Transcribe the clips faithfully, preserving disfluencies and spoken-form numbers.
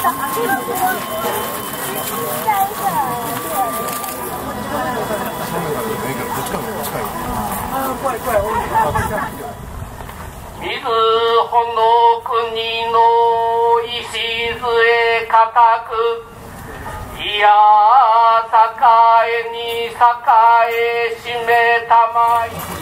水穂の国の礎固く、いや栄に栄えしめたまい。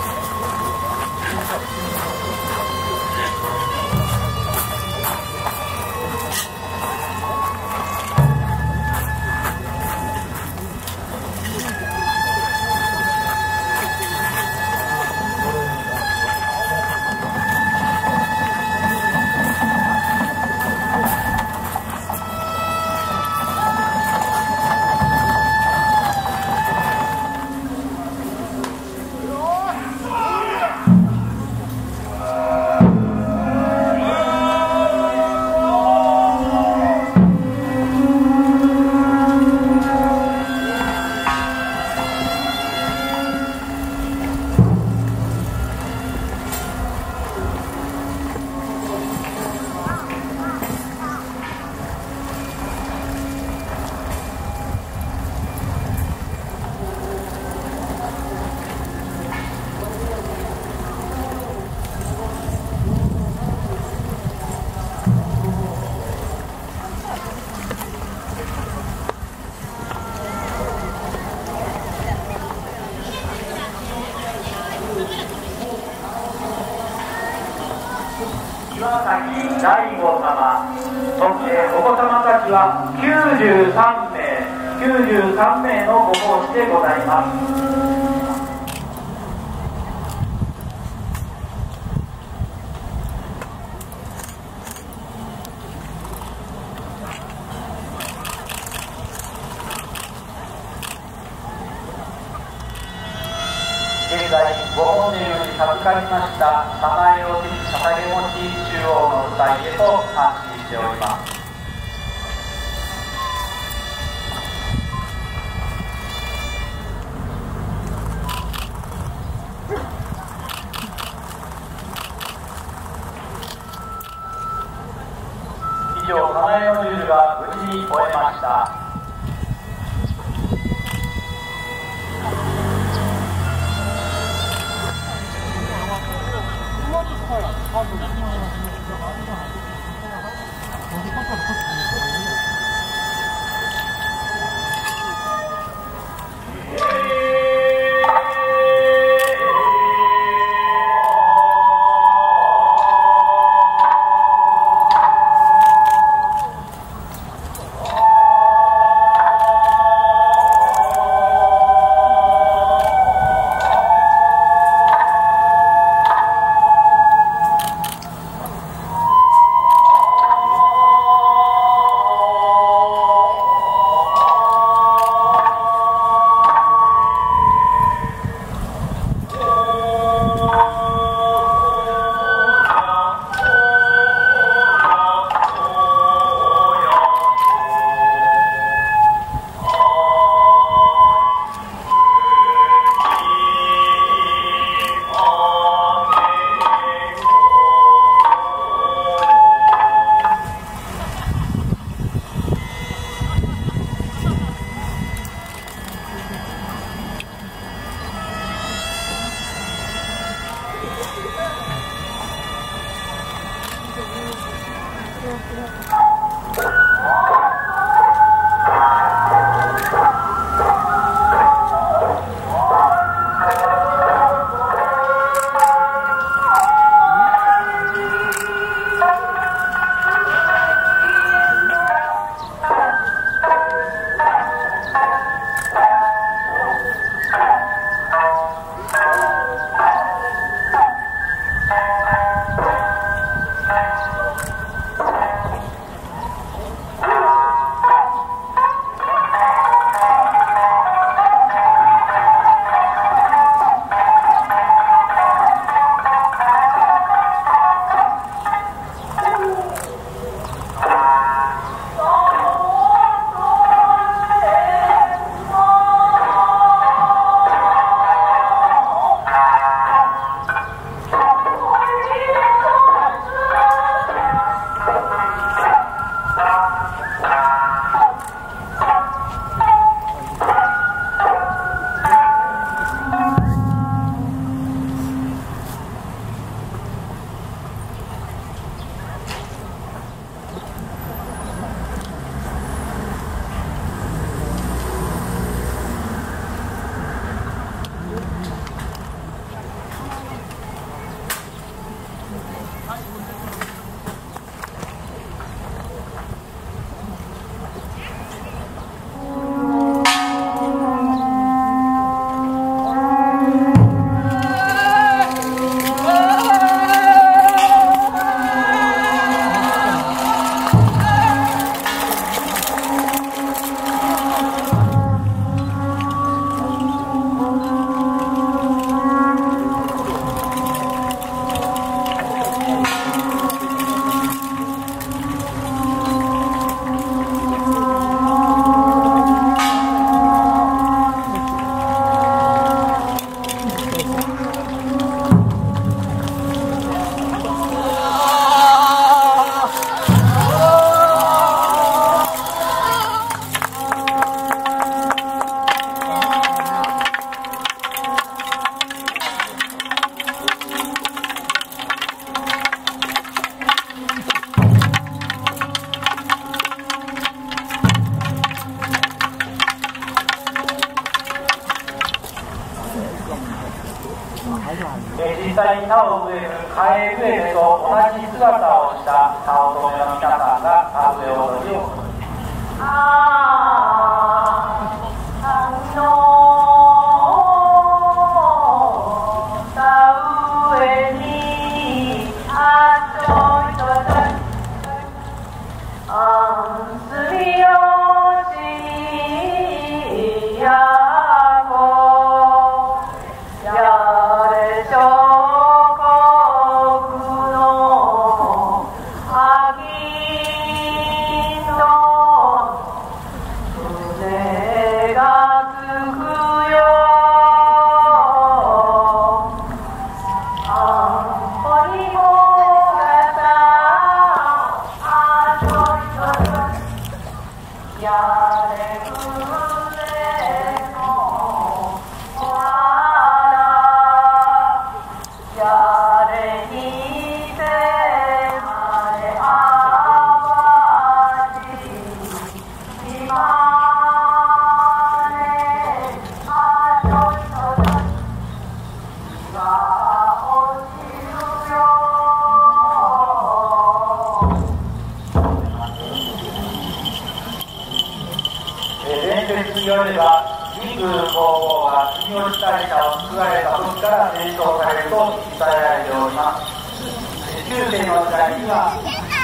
岩崎大吾様、そしてお子様たちはきゅうじゅうさんめい、きゅうじゅうさんめいのご奉仕でございます。現在、ご本年より授かりましたさまよい捧げ餅中央の舞台へと安心しております。以上、さまよいのルールが無事に終えました。 え実際に田を植える嘉永植えと同じ姿をした田乙女の皆さんが田植え踊りを行います。よれば神宮皇后が住吉大社を作られた時から伝承されると伝えられております。中世の時代には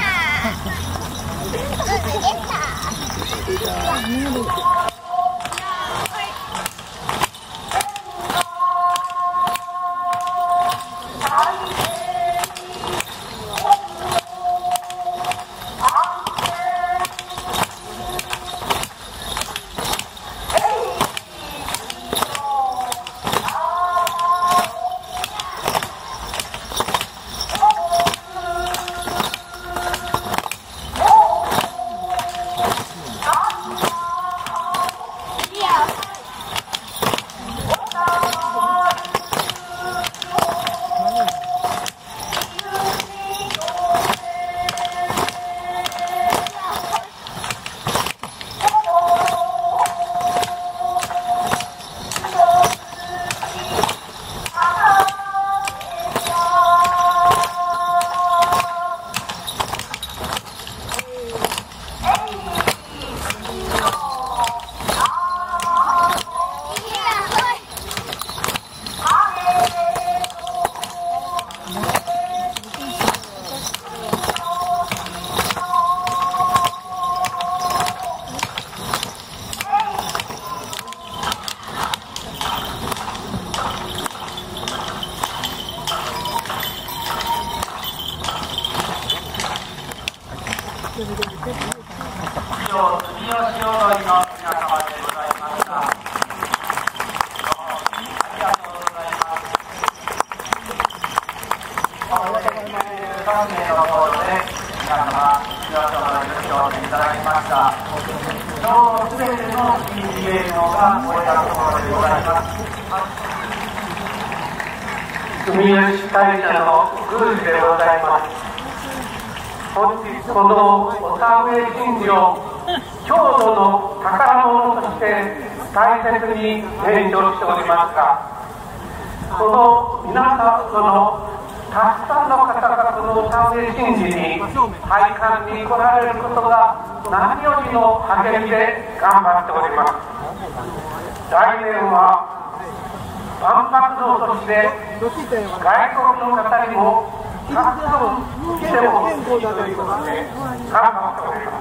住吉大社の宮司でございます。本日このお田植え神事を郷土の宝物として大切に伝承しておりますが、その皆さんのたくさんの方がこのお田植え神事に拝観に来られることが何よりの励みで頑張っております。来年は万博堂として外国の方にもたくさん来てほしいということで頑張っております。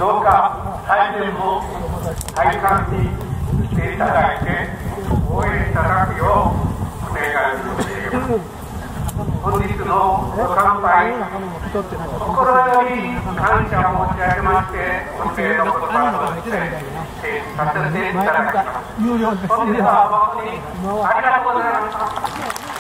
どうか来年も拝観に来ていただいて応援いただくようお願いしています。本日のご参拝、心より感謝を申し上げまして、ご清の言葉として提示させていただきます。本日は誠にありがとうございました。